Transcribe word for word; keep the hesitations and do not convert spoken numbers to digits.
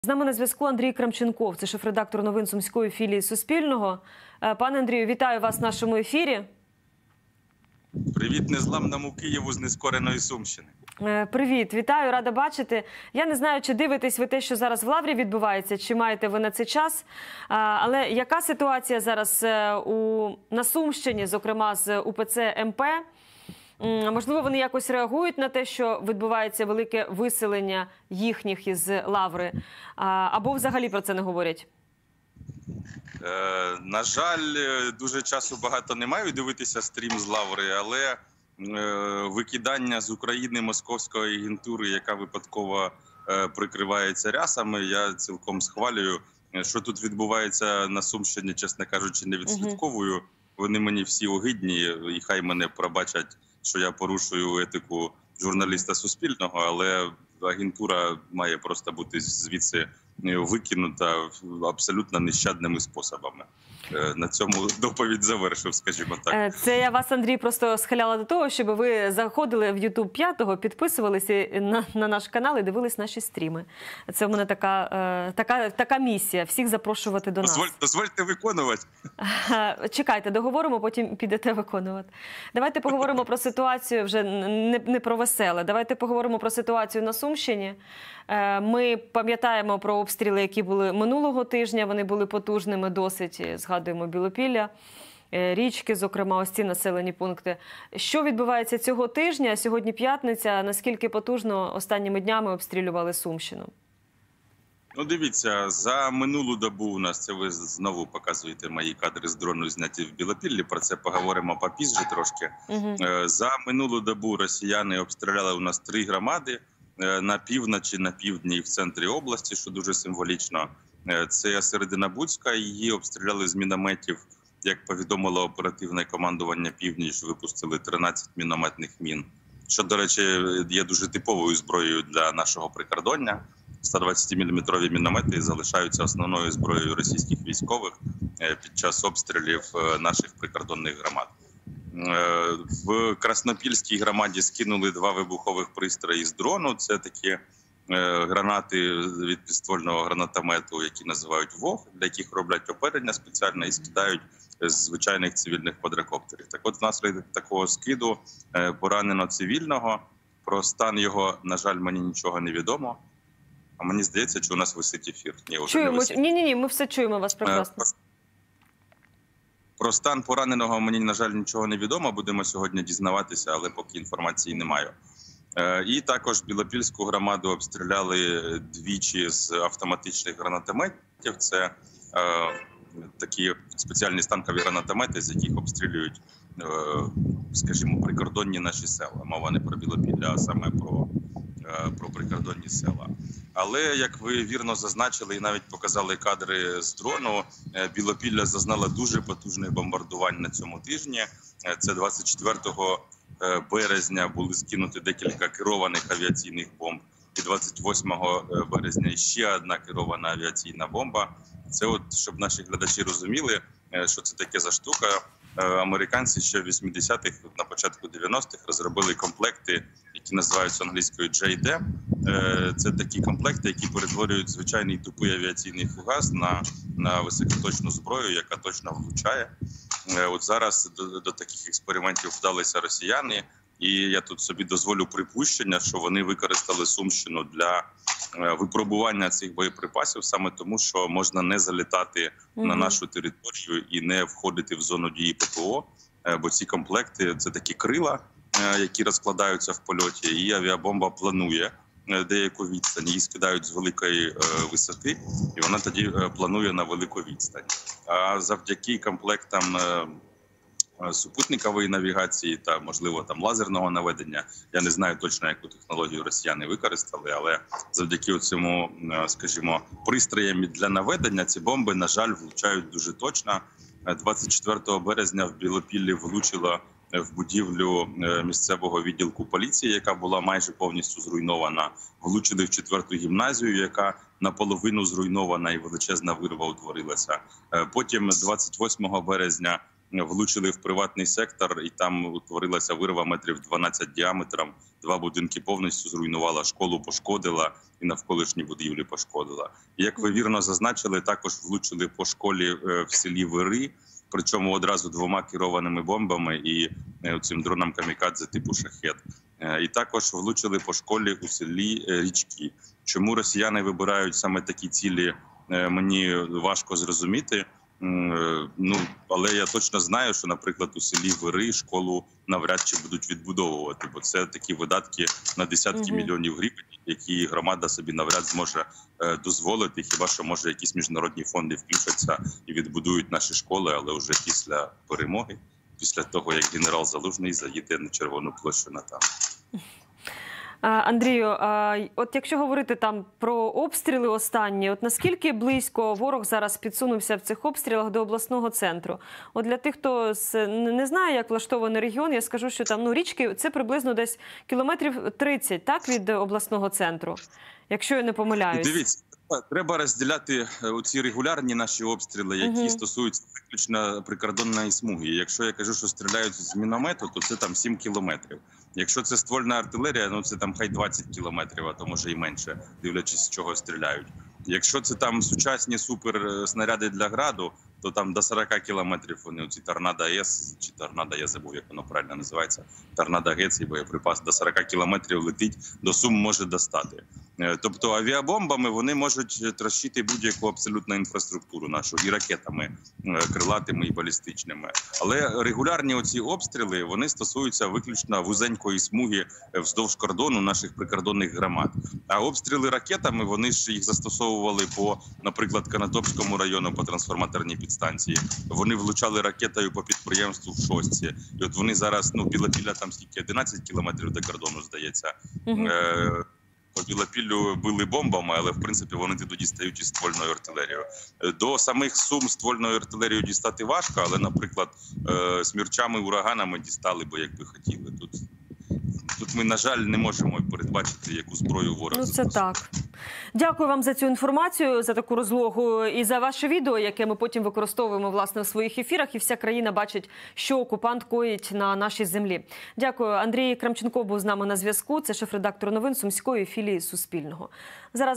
З нами на зв'язку Андрій Крамченков, це шеф-редактор новин Сумської філії Суспільного. Пане Андрію, вітаю вас в нашому ефірі. Привіт незламному Києву з нескореної Сумщини. Привіт, вітаю, рада бачити. Я не знаю, чи дивитесь ви те, що зараз в Лаврі відбувається, чи маєте ви на це час. Але яка ситуація зараз у, на Сумщині, зокрема з УПЦ МП? Можливо, вони якось реагують на те, що відбувається велике виселення їхніх із Лаври? Або взагалі про це не говорять? Е, на жаль, дуже часу багато не маю дивитися стрім з Лаври, але е, викидання з України московської агентури, яка випадково е, прикривається рясами, я цілком схвалюю. Що тут відбувається на Сумщині, чесно кажучи, не відслідковую. Угу. Вони мені всі огидні, і хай мене пробачать, що я порушую етику журналіста Суспільного, але агентура має просто бути звідси викинута абсолютно нещадними способами. На цьому доповідь завершив, скажімо так. Це я вас, Андрій, просто схиляла до того, щоб ви заходили в Ютуб п'ятого, підписувалися на, на наш канал і дивились наші стріми. Це в мене така, така, така місія – всіх запрошувати до нас. Дозволь, дозвольте виконувати. Чекайте, договоримо, потім підете виконувати. Давайте поговоримо про ситуацію, вже не, не про веселе. Давайте поговоримо про ситуацію на Сумщині. Ми пам'ятаємо про обстріли, які були минулого тижня. Вони були потужними досить. Згадуємо Білопілля, річки, зокрема, ось ці населені пункти. Що відбувається цього тижня? Сьогодні п'ятниця. Наскільки потужно останніми днями обстрілювали Сумщину? Ну, дивіться, за минулу добу у нас, це ви знову показуєте мої кадри з дрону, зняті в Білопіллі, про це поговоримо попізже трошки. Угу. За минулу добу росіяни обстріляли у нас три громади на півночі, на півдні і в центрі області, що дуже символічно. Це Серединобудська, її обстріляли з мінометів. Як повідомило оперативне командування «Північ», випустили тринадцять мінометних мін, що, до речі, є дуже типовою зброєю для нашого прикордоння. сто двадцятиміліметрові міномети залишаються основною зброєю російських військових під час обстрілів наших прикордонних громад. В Краснопільській громаді скинули два вибухових пристрої з дрону. Це такі гранати від підствольного гранатомету, які називають ВОГ, для яких роблять оперення спеціально і скидають з звичайних цивільних квадрокоптерів. Так от, внаслідок такого скиду поранено цивільного. Про стан його, на жаль, мені нічого не відомо. А мені здається, що у нас висить ефір. Ні, чуємо. Ні-ні-ні, ми все чуємо вас прекрасно. Про стан пораненого мені, на жаль, нічого не відомо. Будемо сьогодні дізнаватися, але поки інформації не маю. І також Білопільську громаду обстріляли двічі з автоматичних гранатометів. Це е, такі спеціальні станкові гранатомети, з яких обстрілюють, е, скажімо, прикордонні наші села. Мова не про Білопілля, а саме про, е, про прикордонні села. Але, як ви вірно зазначили і навіть показали кадри з дрону, Білопілля зазнала дуже потужних бомбардувань на цьому тижні. Це двадцять четвертого березня були скинуті декілька керованих авіаційних бомб. І двадцять восьмого березня ще одна керована авіаційна бомба. Це от, щоб наші глядачі розуміли, що це таке за штука. Американці ще в вісімдесятих, на початку дев'яностих розробили комплекти, які називаються англійською джей ді. Це такі комплекти, які перетворюють звичайний тупий авіаційний фугас на, на високоточну зброю, яка точно влучає. От зараз до, до таких експериментів вдалися росіяни, і я тут собі дозволю припущення, що вони використали Сумщину для випробування цих боєприпасів, саме тому, що можна не залітати угу. на нашу територію і не входити в зону дії ППО, бо ці комплекти – це такі крила, які розкладаються в польоті, і авіабомба планує деяку відстань, її скидають з великої висоти, і вона тоді планує на велику відстань. А завдяки комплектам супутникової навігації та, можливо, там лазерного наведення, я не знаю точно, яку технологію росіяни використали, але завдяки цьому, скажімо, пристроям для наведення ці бомби, на жаль, влучають дуже точно. двадцять четвертого березня в Білопіллі влучило в будівлю місцевого відділку поліції, яка була майже повністю зруйнована. Влучили в четверту гімназію, яка наполовину зруйнована і величезна вирва утворилася. Потім двадцять восьмого березня влучили в приватний сектор, і там утворилася вирва метрів дванадцять діаметром. Два будинки повністю зруйнувала, школу пошкодила і навколишні будівлі пошкодила. І, як ви вірно зазначили, також влучили по школі в селі Вири, причому одразу двома керованими бомбами і цим дроном камікадзе типу «Шахед». І також влучили по школі у селі Річки. Чому росіяни вибирають саме такі цілі, мені важко зрозуміти. Ну, але я точно знаю, що, наприклад, у селі Вири школу навряд чи будуть відбудовувати, бо це такі видатки на десятки угу. мільйонів гривень, які громада собі навряд зможе е, дозволити, хіба що, може, якісь міжнародні фонди включаться і відбудують наші школи, але вже після перемоги, після того, як генерал Залужний заїде на Червону площу на танк. Андрію, от якщо говорити там про обстріли останні, от наскільки близько ворог зараз підсунувся в цих обстрілах до обласного центру? От для тих, хто не знає, як влаштований регіон, я скажу, що там ну, Річки – це приблизно десь кілометрів тридцять, так, від обласного центру, якщо я не помиляюсь. Дивіться, треба розділяти ці регулярні наші обстріли, які угу. стосуються виключно прикордонної смуги. Якщо я кажу, що стріляють з міномету, то це там сім кілометрів. Якщо це ствольна артилерія, ну це там хай двадцять кілометрів, а то може і менше, дивлячись, з чого стріляють. Якщо це там сучасні суперснаряди для граду, то там до сорока кілометрів вони, ці Торнадо С, чи Торнадо, я забув, як воно правильно називається, Торнадо Г, цей боєприпас, до сорока кілометрів летить, до Сум може достати. Тобто авіабомбами вони можуть трощити будь-яку абсолютно інфраструктуру нашу, і ракетами крилатими, і балістичними. Але регулярні оці обстріли, вони стосуються виключно вузенької смуги вздовж кордону наших прикордонних громад. А обстріли ракетами, вони ж їх застосовували по, наприклад, Конотопському району, по трансформаторній підстанції. Вони влучали ракетою по підприємству в Шостці. І от вони зараз, ну, Білопілля там скільки, одинадцять кілометрів до кордону, здається. Угу. Е По Білопіллю били бомбами, але, в принципі, вони туди дістають із ствольною артилерією. До самих Сум ствольною артилерією дістати важко, але, наприклад, смерчами, ураганами дістали би, якби хотіли. Тут, тут ми, на жаль, не можемо передбачити, яку зброю ворог Ну, це так. Дякую вам за цю інформацію, за таку розлогу і за ваше відео, яке ми потім використовуємо, власне, в своїх ефірах, і вся країна бачить, що окупант коїть на нашій землі. Дякую. Андрій Крамченко був з нами на зв'язку. Це шеф-редактор новин Сумської філії Суспільного. Зараз